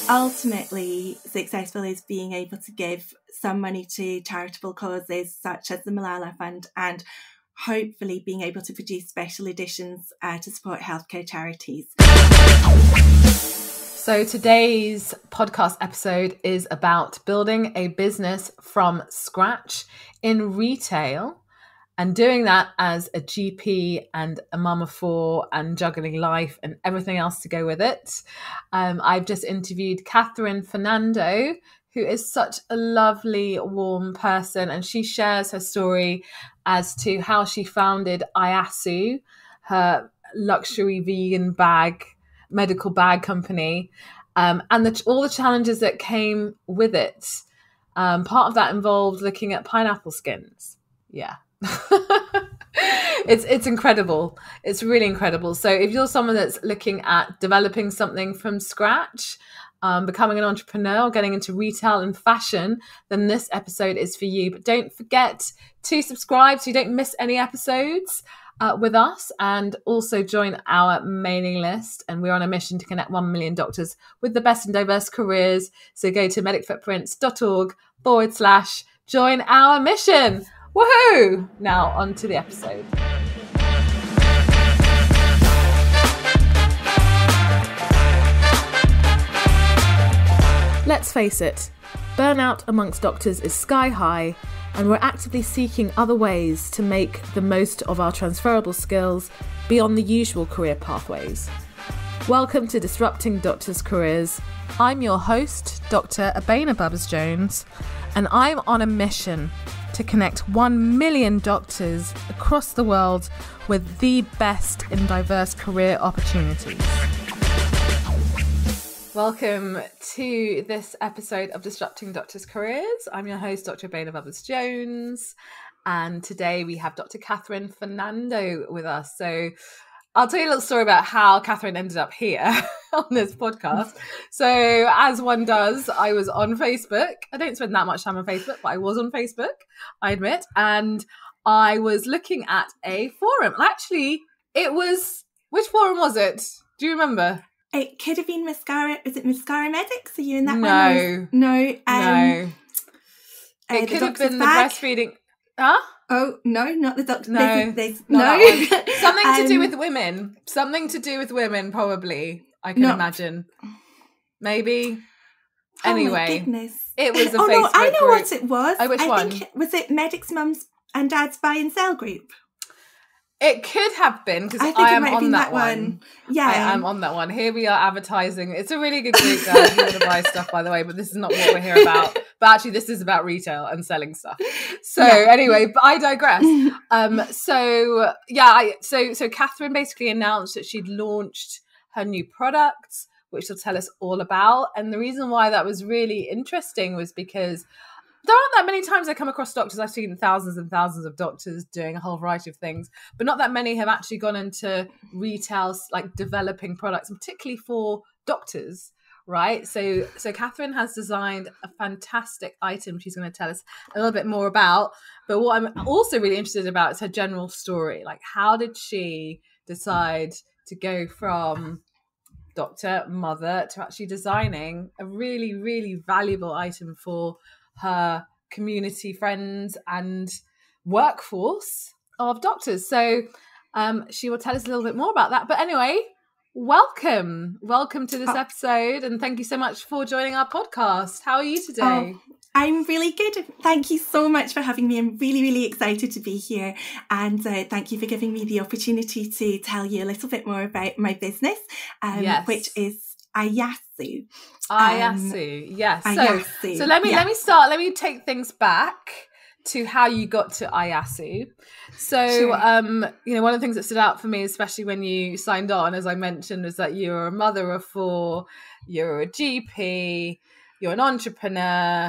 ultimately, successful is being able to give some money to charitable causes such as the Malala Fund, and hopefully being able to produce special editions to support healthcare charities. So today's podcast episode is about building a business from scratch in retail, and doing that as a GP and a mum of four and juggling life and everything else to go with it. I've just interviewed Catherine Fernando, who is such a lovely, warm person, and she shares her story as to how she founded Iyasu, her luxury vegan medical bag company, and all the challenges that came with it. Part of that involved looking at pineapple skins. Yeah. It's incredible. It's really incredible. So if you're someone that's looking at developing something from scratch, becoming an entrepreneur, getting into retail and fashion, then this episode is for you. But don't forget to subscribe so you don't miss any episodes with us, and also join our mailing list. And we're on a mission to connect 1 million doctors with the best in diverse careers. So go to medicfootprints.org/join our mission. Woohoo! Now on to the episode. Let's face it, burnout amongst doctors is sky high, and we're actively seeking other ways to make the most of our transferable skills beyond the usual career pathways. Welcome to Disrupting Doctors' Careers. I'm your host, Dr. Iyasu Bags, and I'm on a mission to connect 1 million doctors across the world with the best in diverse career opportunities. Welcome to this episode of Disrupting Doctors' Careers. I'm your host, Dr. Iyasu Bags, and today we have Dr. Catherine Fernando with us. So I'll tell you a little story about how Catherine ended up here on this podcast. So as one does, I was on Facebook. I don't spend that much time on Facebook, but I was on Facebook, I admit. And I was looking at a forum. Actually, which forum was it? Do you remember? It could have been Mascara. Is it Mascara Medics? Are you in that one? No. It could have been the breastfeeding. Huh? Oh, no, not the doctor. No. Something to do with women. Something to do with women, probably. I can imagine. Maybe. Anyway. My goodness. It was a Facebook no, I know group. what it was. Oh, which one? Was it Medics Mums and Dads Buy and Sell group? It could have been, because I am on that one. Yeah. I am on that one. Here we are advertising. It's a really good group, guys. If you want to buy stuff, by the way, but this is not what we're here about. But actually, this is about retail and selling stuff. So anyway, but I digress. So Catherine basically announced that she'd launched her new products, which she'll tell us all about. And the reason why that was really interesting was because there aren't that many times I come across doctors. I've seen thousands and thousands of doctors doing a whole variety of things, but not that many have actually gone into retail, like developing products, particularly for doctors, right? So Catherine has designed a fantastic item she's going to tell us a little bit more about. But what I'm also really interested about is her general story. Like, how did she decide to go from doctor, mother, to actually designing a really, really valuable item for her community, friends and workforce of doctors. So she will tell us a little bit more about that. But anyway, welcome to this episode, and thank you so much for joining our podcast. How are you today? I'm really good. Thank you so much for having me. I'm really, really excited to be here. And thank you for giving me the opportunity to tell you a little bit more about my business, which is Iyasu. Yes. Iyasu. So let me start. Let me take things back to how you got to Iyasu. So, Sure. one of the things that stood out for me, especially when you signed on, as I mentioned, was that you're a mother of four, you're a GP, you're an entrepreneur,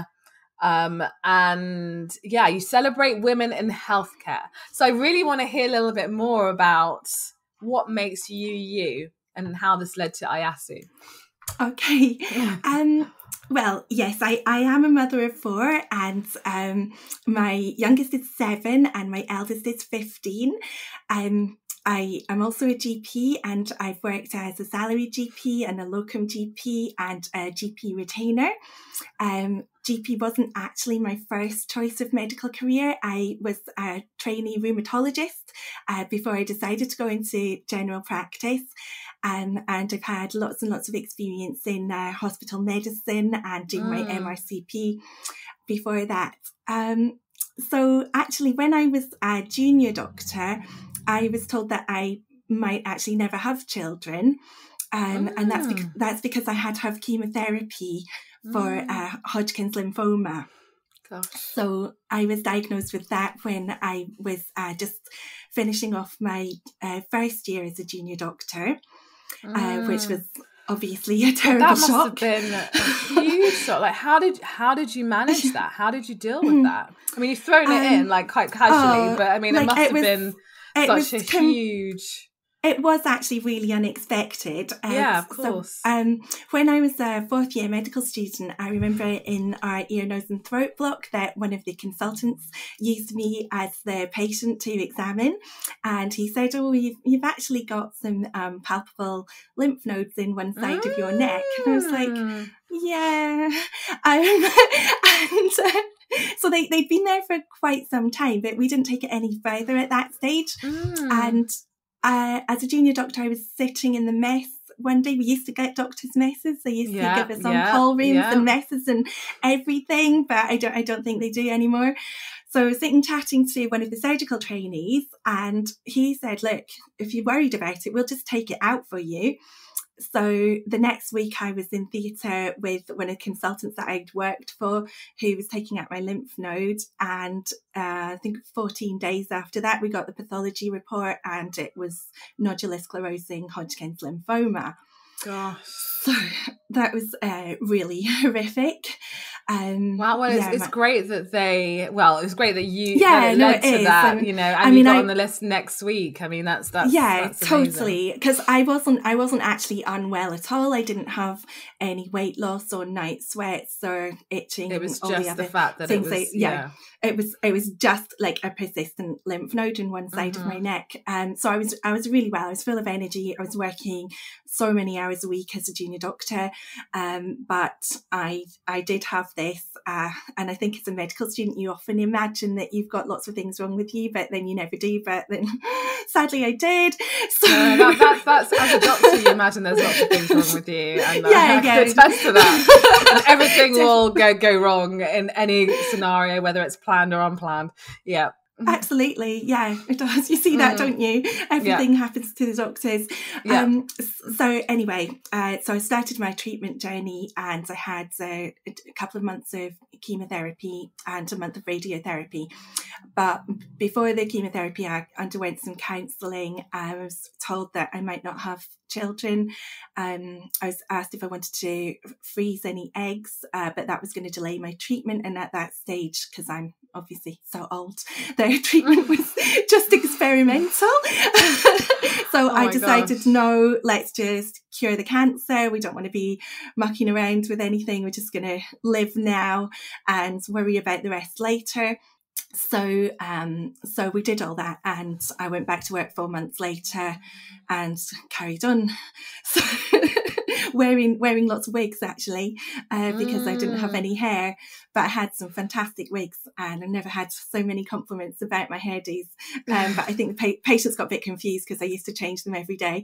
and you celebrate women in healthcare. So I really want to hear a little bit more about what makes you you and how this led to Iyasu. Okay. Well, yes, I am a mother of four, and my youngest is 7 and my eldest is 15. I am also a GP, and I've worked as a salaried GP and a locum GP and a GP retainer. GP wasn't actually my first choice of medical career. I was a trainee rheumatologist before I decided to go into general practice. And I've had lots and lots of experience in hospital medicine and doing my MRCP before that. So actually, when I was a junior doctor, I was told that I might actually never have children. And that's because I had to have chemotherapy for Hodgkin's lymphoma. Gosh. So I was diagnosed with that when I was just finishing off my first year as a junior doctor, which was obviously a terrible shock. That must have been a huge shock. Like, how did you manage that? How did you deal with that? I mean, you've thrown it in like quite casually, but I mean, it must have been such a huge. It was actually really unexpected. Yeah, of course. So, when I was a fourth year medical student, I remember in our ear, nose and throat block that one of the consultants used me as the patient to examine. And he said, oh, you've actually got some palpable lymph nodes in one side of your neck. And I was like, yeah. So they'd been there for quite some time, but we didn't take it any further at that stage. And as a junior doctor, I was sitting in the mess one day. We used to get doctors' messes. They used to give us on-call rooms and messes and everything, but I don't think they do anymore. So I was sitting chatting to one of the surgical trainees, and he said, look, if you're worried about it, we'll just take it out for you. So the next week I was in theatre with one of the consultants that I'd worked for, who was taking out my lymph node. And I think 14 days after that, we got the pathology report, and it was nodular sclerosing Hodgkin's lymphoma. Gosh. So that was really horrific. Wow, well, it's great that it's great that you led to that, and you got on the list next week. I mean, that's totally, because I wasn't actually unwell at all. I didn't have any weight loss or night sweats or itching. It was just the fact that it was just like a persistent lymph node in one side of my neck. So I was really well. I was full of energy. I was working so many hours a week as a junior doctor, but I did have this, and I think as a medical student you often imagine that you've got lots of things wrong with you, but then you never do. But then sadly I did. So that's as a doctor you imagine there's lots of things wrong with you, and I can attest to that. And everything will go wrong in any scenario, whether it's planned or unplanned. Yeah. Absolutely, yeah, it does. You see that, don't you? Everything happens to the doctors. So anyway, so I started my treatment journey, and I had a couple of months of chemotherapy and a month of radiotherapy. But before the chemotherapy, I underwent some counselling. I was told that I might not have children. I was asked if I wanted to freeze any eggs, but that was going to delay my treatment. And at that stage, because I'm obviously so old, the treatment was just experimental. So I decided, no, let's just cure the cancer. We don't want to be mucking around with anything. We're just going to live now and worry about the rest later. So we did all that, and I went back to work 4 months later and carried on. So wearing lots of wigs actually, because I didn't have any hair, but I had some fantastic wigs, and I never had so many compliments about my hairdos. But I think the patients got a bit confused because I used to change them every day.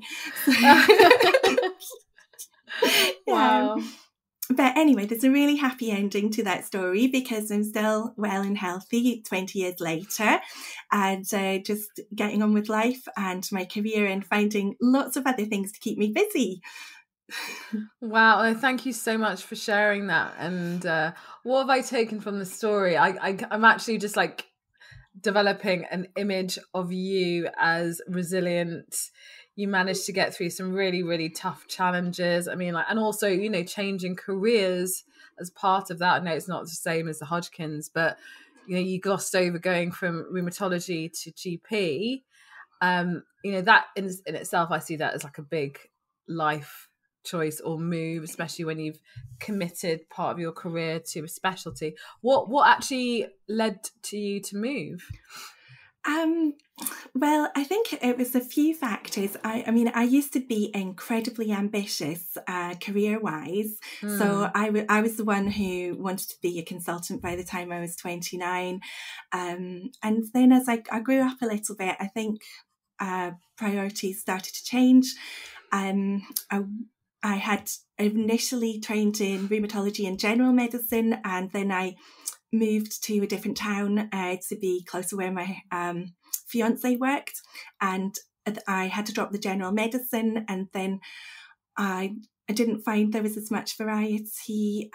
Wow. But anyway, there's a really happy ending to that story, because I'm still well and healthy 20 years later, and just getting on with life and my career and finding lots of other things to keep me busy. Wow, thank you so much for sharing that. And what have I taken from the story? I'm actually just like developing an image of you as resilient. You managed to get through some really, really tough challenges. I mean, and also, changing careers as part of that. I know it's not the same as the Hodgkin's, but, you glossed over going from rheumatology to GP. That in itself, I see that as like a big life choice or move, especially when you've committed part of your career to a specialty. What actually led to you to move? Well, I think it was a few factors. I mean, I used to be incredibly ambitious career-wise. So I was the one who wanted to be a consultant by the time I was 29. And then as I grew up a little bit, I think priorities started to change. I had initially trained in rheumatology and general medicine, and then I moved to a different town to be closer where my fiance worked, and I had to drop the general medicine, and then I didn't find there was as much variety.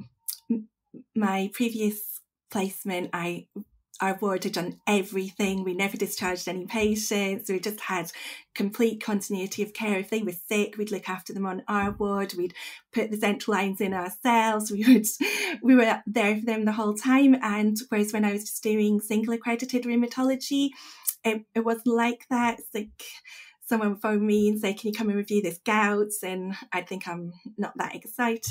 My previous placement, our ward had done everything. We never discharged any patients. We just had complete continuity of care. If they were sick, we'd look after them on our ward. We'd put the central lines in ourselves. We were there for them the whole time. And whereas when I was just doing single accredited rheumatology, it wasn't like that. It's like someone would phone me and say, "Can you come and review this gout?" And I'd think I'm not that excited.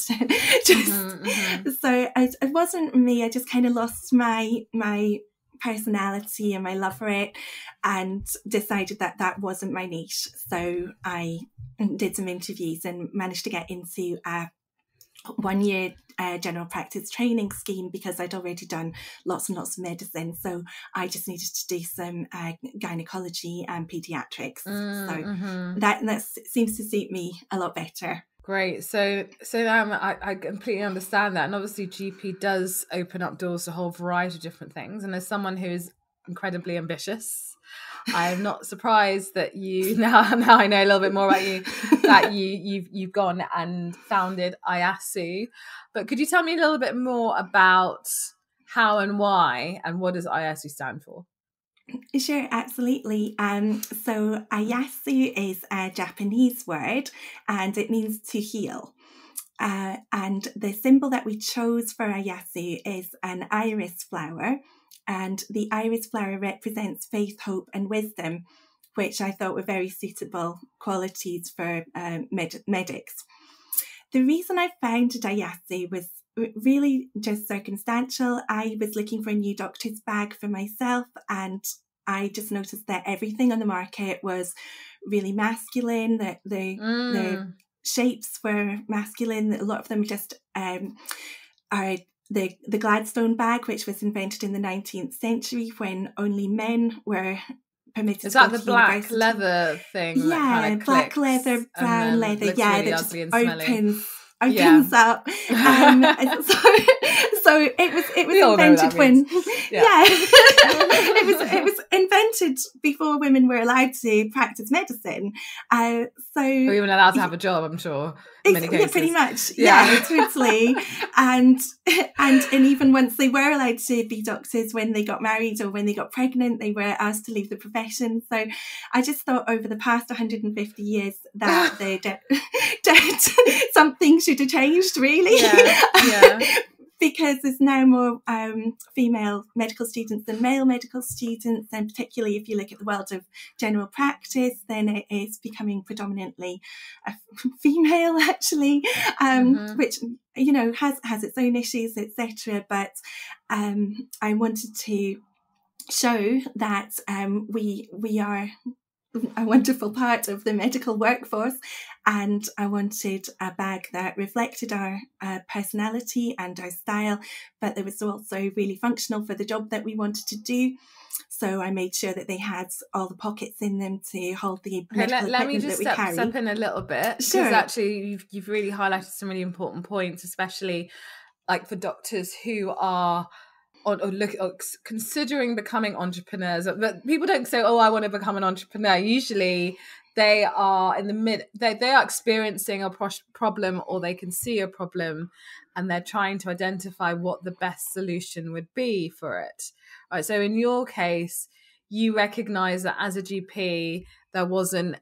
So it wasn't me. I just kind of lost my personality and my love for it, and decided that wasn't my niche. So I did some interviews and managed to get into a 1-year general practice training scheme, because I'd already done lots and lots of medicine. So I just needed to do some gynecology and pediatrics. So that seems to suit me a lot better. Great. So I completely understand that. And obviously GP does open up doors to a whole variety of different things. And as someone who's incredibly ambitious, I'm not surprised that you now I know a little bit more about you, that you've gone and founded Iyasu. But could you tell me a little bit more about how and why, and what does Iyasu stand for? Sure, absolutely. So Iyasu is a Japanese word, and it means to heal. And the symbol that we chose for Iyasu is an iris flower. And the iris flower represents faith, hope, and wisdom, which I thought were very suitable qualities for medics. The reason I founded Iyasu was really just circumstantial. I was looking for a new doctor's bag for myself, and I just noticed that everything on the market was really masculine, that the shapes were masculine. A lot of them just are the Gladstone bag, which was invented in the 19th century when only men were permitted. Is that the black leather thing? Yeah, that kind of black leather, brown leather. Yeah, really that just opens up. So it was invented when it was invented before women were allowed to practice medicine. So we were allowed to have a job, I'm sure. In many cases. Pretty much. Yeah, totally. And even once they were allowed to be doctors, when they got married or when they got pregnant, they were asked to leave the profession. So I just thought over the past 150 years that something should have changed, really. Yeah. Because there's now more female medical students than male medical students, and particularly if you look at the world of general practice, then it is becoming predominantly female, actually, which has its own issues, etc. But I wanted to show that we are a wonderful part of the medical workforce, and I wanted a bag that reflected our personality and our style, but that was also really functional for the job that we wanted to do. So I made sure that they had all the pockets in them to hold the medical let me equipment just that we carry. step in a little bit, because actually you've really highlighted some really important points, especially like for doctors who are considering becoming entrepreneurs. But people don't say, "Oh, I want to become an entrepreneur." Usually they are in the they are experiencing a problem, or they can see a problem, and they're trying to identify what the best solution would be for it. Right. So in your case, you recognize that as a GP, there wasn't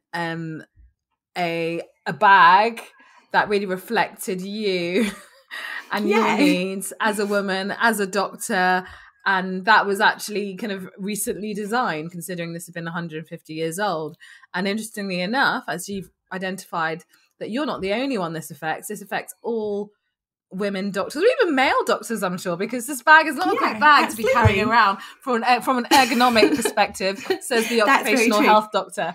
a bag that really reflected you and your needs as a woman, as a doctor. And that was actually kind of recently designed, considering this has been 150 years old. And interestingly enough, as you've identified, that you're not the only one this affects all women doctors, or even male doctors, I'm sure, because this bag is not a great bag to be carrying around from an ergonomic perspective, says the occupational health doctor.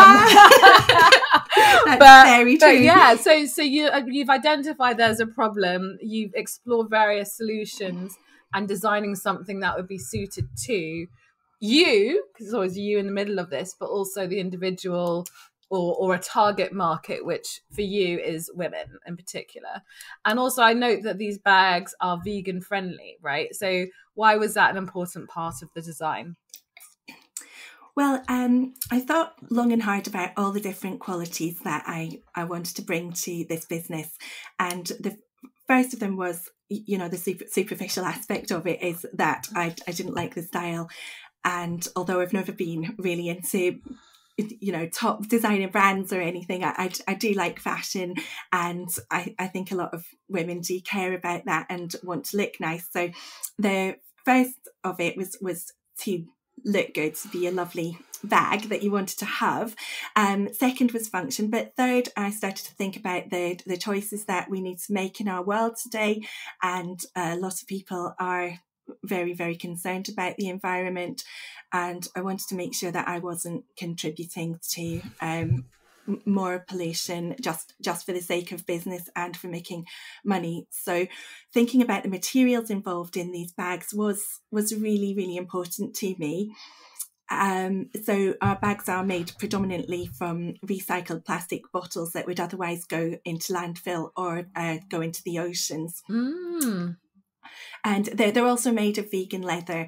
That's very true. Yeah, so you've identified there's a problem, you've explored various solutions and designing something that would be suited to you, because it's always you in the middle of this, but also the individual or a target market, which for you is women in particular. And also I note that these bags are vegan friendly, right? So why was that an important part of the design? Well, I thought long and hard about all the different qualities that I wanted to bring to this business. And the first of them was, the superficial aspect of it is that I didn't like the style. And although I've never been really into top designer brands or anything, I do like fashion, and I think a lot of women do care about that and want to look nice. So the first of it was to look good, to be a lovely bag that you wanted to have. Second was function, but third I started to think about the choices that we need to make in our world today, and a lot of people are very, very concerned about the environment, and I wanted to make sure that I wasn't contributing to more pollution just for the sake of business and for making money. So thinking about the materials involved in these bags was really, really important to me. So our bags are made predominantly from recycled plastic bottles that would otherwise go into landfill or go into the oceans. And they're also made of vegan leather.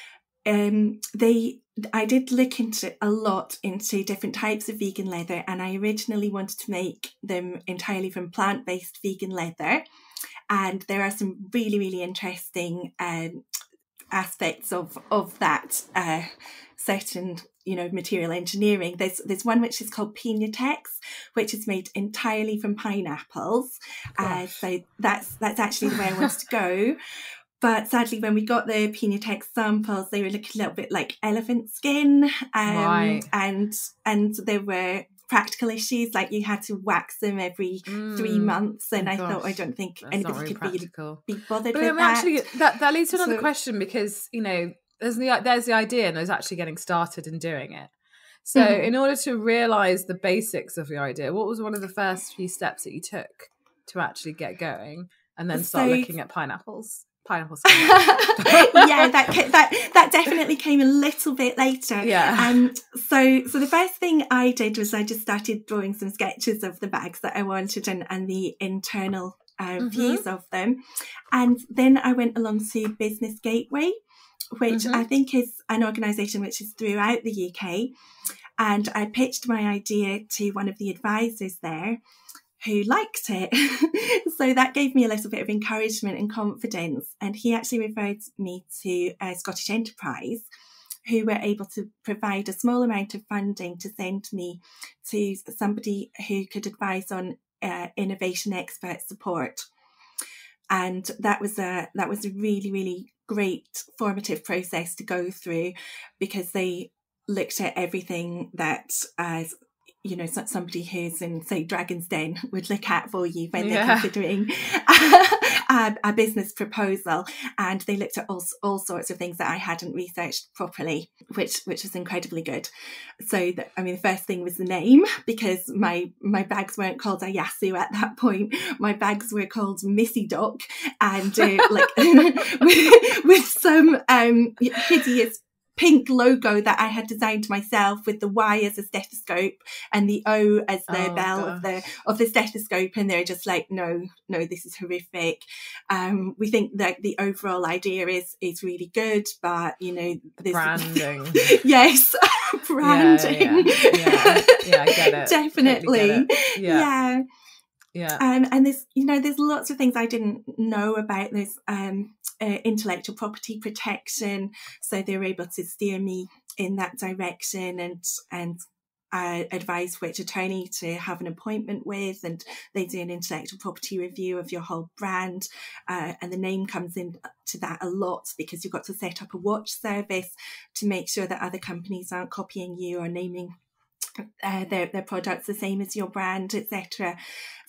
I did look into a lot into different types of vegan leather, and I originally wanted to make them entirely from plant-based vegan leather. And there are some really, really interesting aspects of that certain material engineering. There's one which is called Piñatex, which is made entirely from pineapples. So that's actually the way I wanted to go. But sadly, when we got the Piñatex samples, they were looking a little bit like elephant skin, right. and there were practical issues, like you had to wax them every 3 months, and I thought, I don't think anybody could be bothered with that. Actually, that leads to another question, because there's the idea, and there's actually getting started and doing it. So in order to realise the basics of your idea, what was one of the first few steps that you took to actually get going and then start looking at pineapples? Yeah, that definitely came a little bit later. Yeah. So the first thing I did was I just started drawing some sketches of the bags that I wanted and the internal views of them, and then I went along to Business Gateway, which I think is an organisation which is throughout the UK, and I pitched my idea to one of the advisors there, who liked it. So that gave me a little bit of encouragement and confidence. And he actually referred me to Scottish Enterprise, who were able to provide a small amount of funding to send me to somebody who could advise on innovation expert support. And that was a really, really great formative process to go through, because they looked at everything that somebody who's in, say, Dragon's Den would look at for you when they're considering a business proposal. And they looked at all sorts of things that I hadn't researched properly, which was incredibly good. So, the first thing was the name, because my bags weren't called Iyasu at that point. My bags were called Missy Doc, and with some hideous pink logo that I had designed myself, with the Y as a stethoscope and the O as the bell of the stethoscope, and they're just like, no, this is horrific. We think that the overall idea is really good, but this branding. Yes, branding. Yeah, I get it. Definitely. Totally get it. Yeah. And there's lots of things I didn't know about this intellectual property protection, so they were able to steer me in that direction and advise which attorney to have an appointment with, and they do an intellectual property review of your whole brand, and the name comes into that a lot, because you've got to set up a watch service to make sure that other companies aren't copying you or naming their products the same as your brand, etc.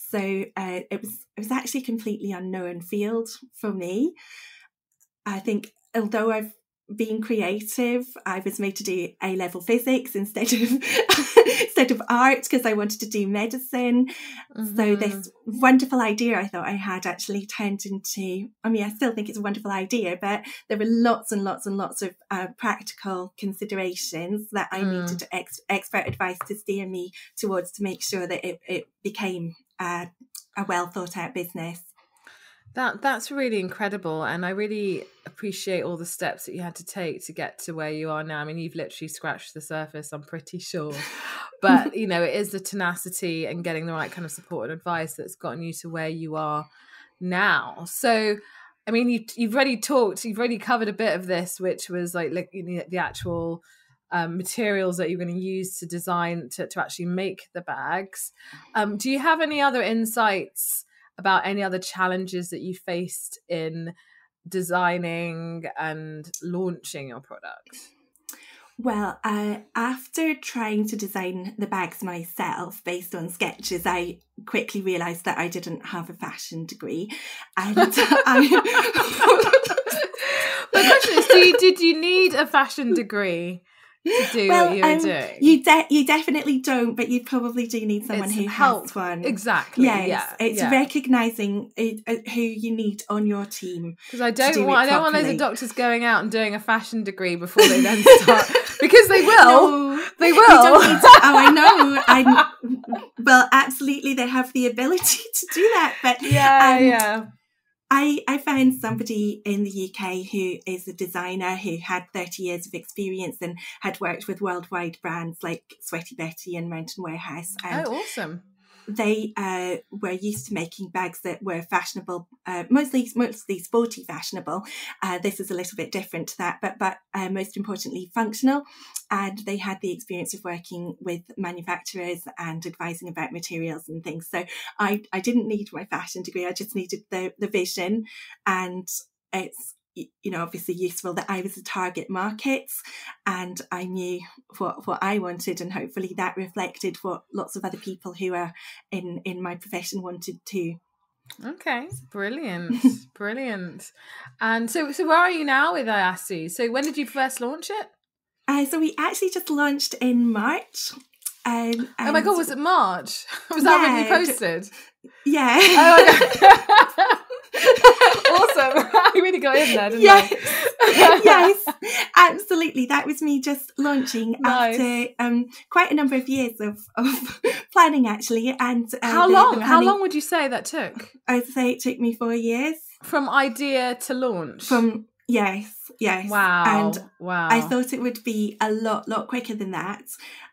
So it was actually a completely unknown field for me. I think although I've been creative, I was made to do A-level physics instead of art because I wanted to do medicine. Mm-hmm. So this wonderful idea I thought I had actually turned into, I mean, I still think it's a wonderful idea, but there were lots and lots and lots of practical considerations that I needed expert advice to steer me towards to make sure that it became a well thought out business. That's really incredible, and I really appreciate all the steps that you had to take to get to where you are now. I mean, you've literally scratched the surface, I'm pretty sure, but it is the tenacity and getting the right kind of support and advice that's gotten you to where you are now. So, I mean, you've already covered a bit of this, which was like the actual materials that you're going to use to design to actually make the bags. Do you have any other insights about any other challenges that you faced in designing and launching your product? Well, after trying to design the bags myself based on sketches, I quickly realised that I didn't have a fashion degree. And the question is, did you need a fashion degree to do what you were doing? You definitely don't, but you probably do need someone who has one. Exactly. Yes, it's recognising who you need on your team. Because I don't want loads of doctors going out and doing a fashion degree before they then start, because they will. No, they will. I know. Well, absolutely, they have the ability to do that. But I found somebody in the UK who is a designer who had 30 years of experience and had worked with worldwide brands like Sweaty Betty and Mountain Warehouse. And awesome. They were used to making bags that were fashionable, mostly sporty fashionable. This is a little bit different to that, but most importantly, functional. And they had the experience of working with manufacturers and advising about materials and things. So I didn't need my fashion degree. I just needed the vision. And it's, obviously useful that I was a target market and I knew what I wanted, and hopefully that reflected what lots of other people who are in my profession wanted too. Okay, brilliant. Brilliant. And so where are you now with Iyasu? So when did you first launch it? So we actually just launched in March. Oh my God, was it March? Was that when you posted? Yeah. Oh my God. Awesome. I really got in there, didn't I? Yes, absolutely. That was me just launching after quite a number of years of planning, actually. And how long would you say that took? I'd say it took me 4 years. From idea to launch? Yes. Wow. And I thought it would be a lot quicker than that.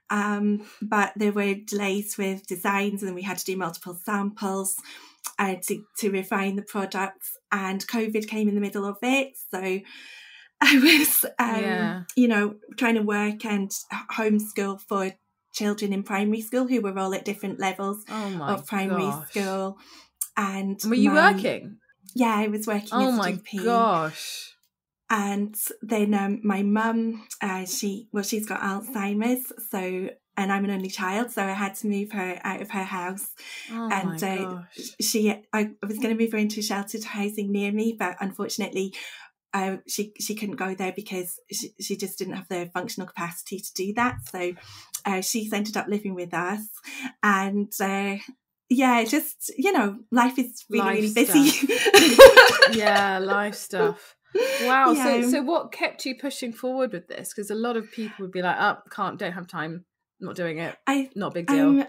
But there were delays with designs and we had to do multiple samples to refine the products, and COVID came in the middle of it. So I was, trying to work and homeschool for children in primary school who were all at different levels of primary school. And were you working? Yeah, I was working as a GP. Oh my gosh. And then my mum, she's got Alzheimer's, and I'm an only child, so I had to move her out of her house. Oh and my gosh. I was going to move her into sheltered housing near me, but unfortunately, she couldn't go there because she just didn't have the functional capacity to do that. So she's ended up living with us, and just life is really busy. Yeah, life stuff. Wow. Yeah. So what kept you pushing forward with this? Because a lot of people would be like, don't have time, not doing it. Not a big deal.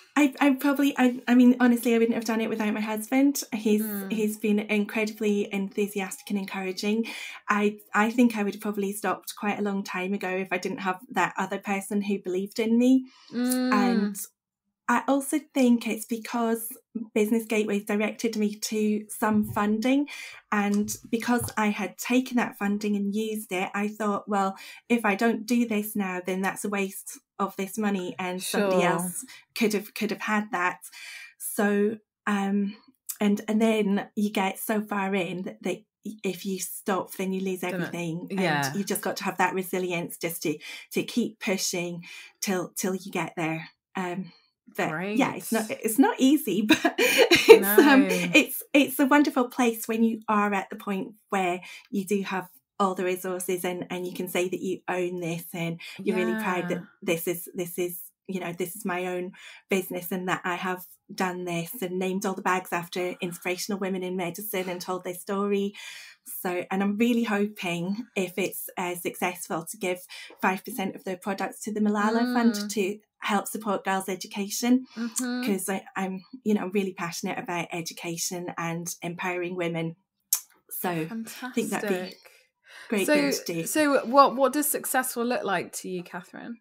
I mean, honestly, I wouldn't have done it without my husband. He's been incredibly enthusiastic and encouraging. I think I would have probably stopped quite a long time ago if I didn't have that other person who believed in me. And I also think it's because Business Gateways directed me to some funding, and because I had taken that funding and used it, I thought, well, if I don't do this now, then that's a waste of this money, and somebody else could have had that. So and then you get so far in that if you stop, then you lose everything. And you just got to have that resilience just to keep pushing till you get there. But yeah, it's not easy, but it's a wonderful place when you are at the point where you do have all the resources and you can say that you own this and you're really proud that this is my own business and that I have done this and named all the bags after inspirational women in medicine and told their story. So, and I'm really hoping if it's successful to give 5% of their products to the Malala Fund to help support girls' education, because I'm really passionate about education and empowering women. So fantastic. I think that'd be a great thing to do. So what does successful look like to you, Catherine?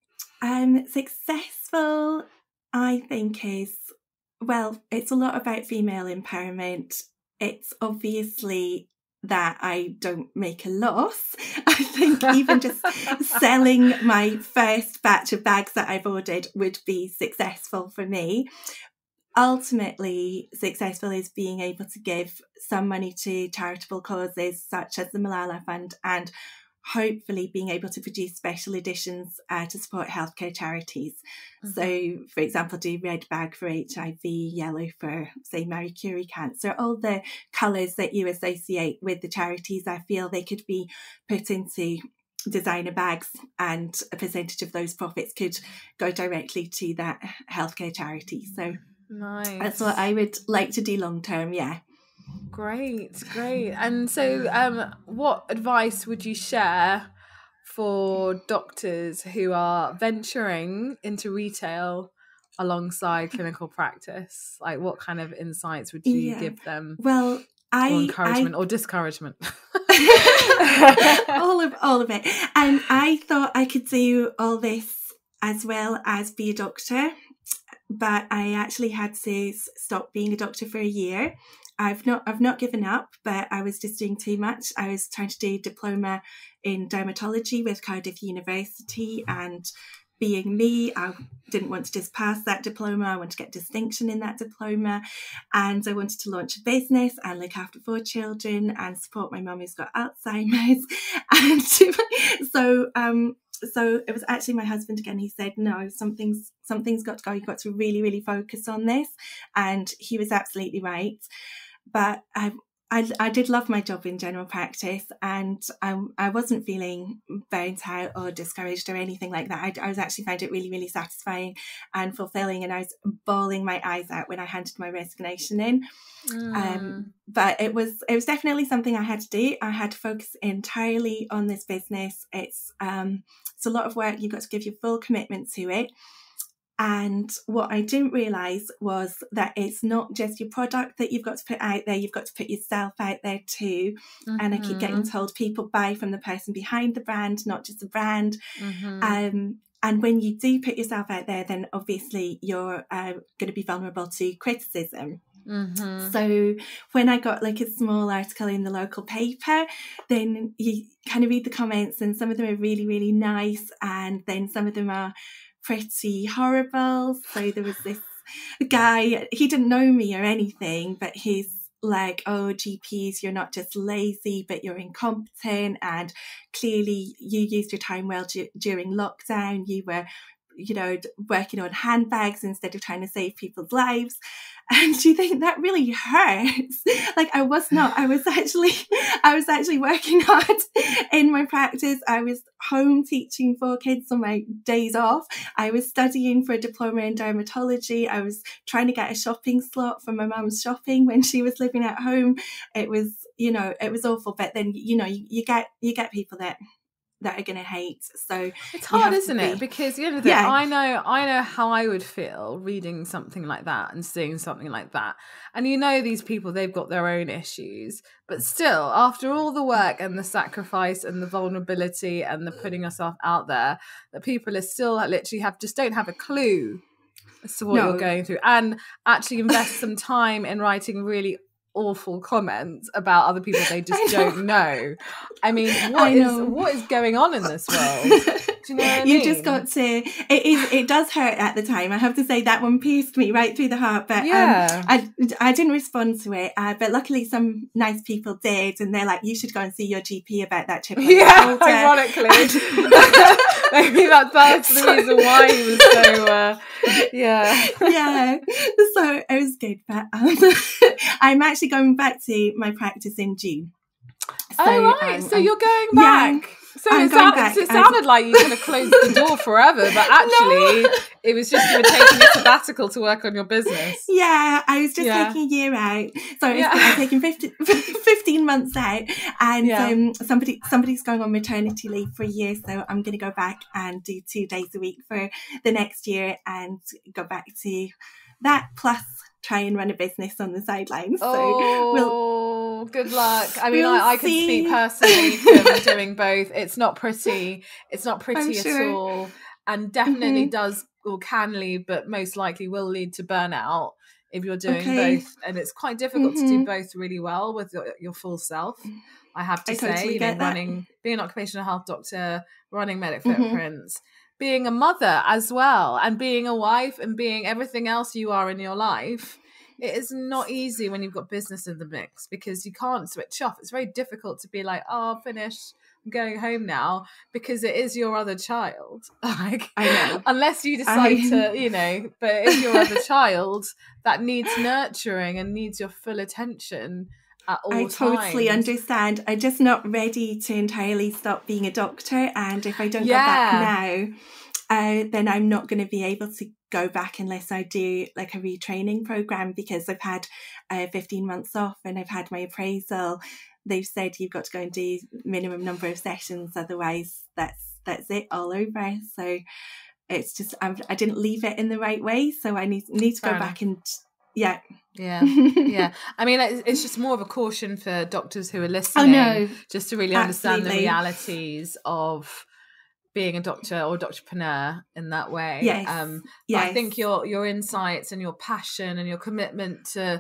Successful, I think, it's a lot about female empowerment. It's obviously that I don't make a loss. I think even just selling my first batch of bags that I've ordered would be successful for me. Ultimately, successful is being able to give some money to charitable causes such as the Malala Fund, and hopefully being able to produce special editions to support healthcare charities. So, for example, do red bag for HIV, yellow for, say, Marie Curie cancer. All the colours that you associate with the charities, I feel they could be put into designer bags, and a percentage of those profits could go directly to that healthcare charity. So nice. That's what I would like to do long term, yeah. Great. And so what advice would you share for doctors who are venturing into retail alongside clinical practice? Like, what kind of insights would you give them? Well, or encouragement or discouragement? all of it. And I thought I could do all this as well as be a doctor, but I actually had to stop being a doctor for a year. I've not given up, but I was just doing too much. I was trying to do a diploma in dermatology with Cardiff University, and being me, I didn't want to just pass that diploma. I wanted to get distinction in that diploma, and I wanted to launch a business and look after 4 children and support my mum who's got Alzheimer's. And so it was actually my husband again. He said, no, something's got to go. You've got to really, really focus on this. And he was absolutely right. But I did love my job in general practice, and I wasn't feeling burnt out or discouraged or anything like that. I was actually found it really, really satisfying and fulfilling, and I was bawling my eyes out when I handed my resignation in. But it was definitely something I had to do. I had to focus entirely on this business. It's a lot of work. You've got to give your full commitment to it. And what I didn't realise was that it's not just your product that you've got to put out there, you've got to put yourself out there too. And I keep getting told people buy from the person behind the brand, not just the brand. And when you do put yourself out there, then obviously you're going to be vulnerable to criticism. So when I got like a small article in the local paper, then you kind of read the comments, and some of them are really, really nice, and then some of them are pretty horrible. So there was this guy, he didn't know me or anything, but he's like, oh, GPs, you're not just lazy, but you're incompetent, and clearly you used your time well during lockdown. You were, working on handbags instead of trying to save people's lives. And do you think that really hurts? Like, I was actually working hard in my practice. I was home teaching 4 kids on my days off. I was studying for a diploma in dermatology. I was trying to get a shopping slot for my mum's shopping when she was living at home. It was, it was awful. But then, you get people that are going to hate. So it's hard, isn't it? Because I know how I would feel reading something like that and seeing something like that. And these people, they've got their own issues, but still, after all the work and the sacrifice and the vulnerability and the putting yourself out there, that people are still literally don't have a clue as to what you're going through, and actually invest some time in writing really awful comments about other people they just don't know. I mean, what is going on in this world? Do you know what I You've mean? just got to, it does hurt at the time. I have to say that one pierced me right through the heart, but I didn't respond to it. But luckily some nice people did, and they're like, you should go and see your GP about that chip on your shoulder. Ironically. Maybe that's the reason why he was so, Yeah. So it was good, but I'm actually going back to my practice in June. So, so you're going back. Yeah, so it sounded like you could have closed the door forever, but actually it was just you were taking a sabbatical to work on your business. Yeah, I was just taking a year out. So I'm taking 15 months out, and somebody's going on maternity leave for a year, so I'm going to go back and do 2 days a week for the next year and go back to that, plus try and run a business on the sidelines. So good luck. I mean, I can speak personally from doing both. It's not pretty. It's not pretty at all, and definitely does or can lead, but most likely will lead to burnout if you're doing both. And it's quite difficult to do both really well with your full self. I have to say, being an occupational health doctor, running Medic Footprints, being a mother as well, and being a wife, and being everything else you are in your life. It is not easy when you've got business in the mix, because you can't switch off. It's very difficult to be like, oh, finished, I'm going home now, because it is your other child. Like, I know. Unless you decide to, but it's your other child that needs nurturing and needs your full attention at all times. I totally understand. I'm just not ready to entirely stop being a doctor. And if I don't go back now, then I'm not going to be able to go back unless I do like a retraining program, because I've had 15 months off and I've had my appraisal. They've said you've got to go and do minimum number of sessions, otherwise that's it, all over. So it's just I didn't leave it in the right way, so I need to go back and yeah. I mean, it's just more of a caution for doctors who are listening, just to really understand the realities of being a doctor or doctorpreneur in that way. But I think your insights and your passion and your commitment to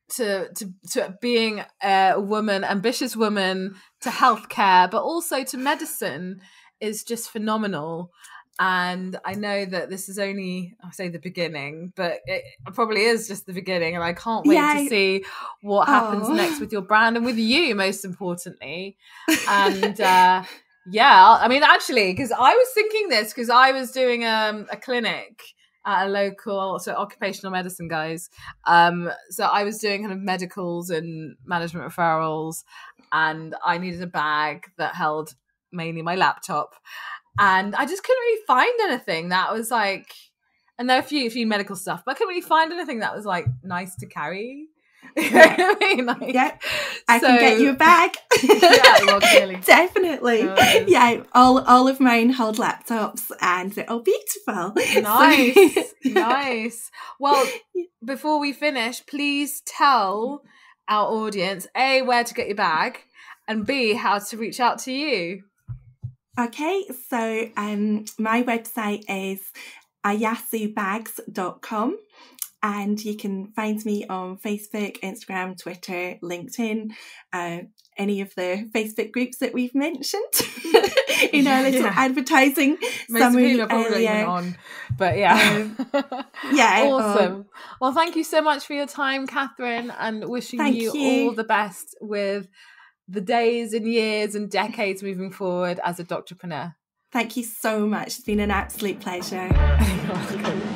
being a woman, ambitious woman, to healthcare, but also to medicine, is just phenomenal. And I know that this is only, I say the beginning, but it probably is just the beginning. And I can't wait to see what happens next with your brand and with you, most importantly. And I mean, actually, because I was thinking this, because I was doing a clinic at a local, so occupational medicine guys. So I was doing kind of medicals and management referrals, and I needed a bag that held mainly my laptop. And I just couldn't really find anything that was like, and there are a few medical stuff, but I couldn't really find anything that was like nice to carry. You know what I mean? Like, I can get you a bag. Well, clearly. Definitely. All of mine hold laptops and they're all beautiful. Nice. Well, before we finish, please tell our audience, A, where to get your bag, and B, how to reach out to you. Okay, so my website is iyasubags.com, and you can find me on Facebook, Instagram, Twitter, LinkedIn, any of the Facebook groups that we've mentioned in our little advertising summary earlier. On, but awesome. Well, thank you so much for your time, Catherine, and wishing you all the best with the days and years and decades moving forward as a doctorpreneur. Thank you so much. It's been an absolute pleasure.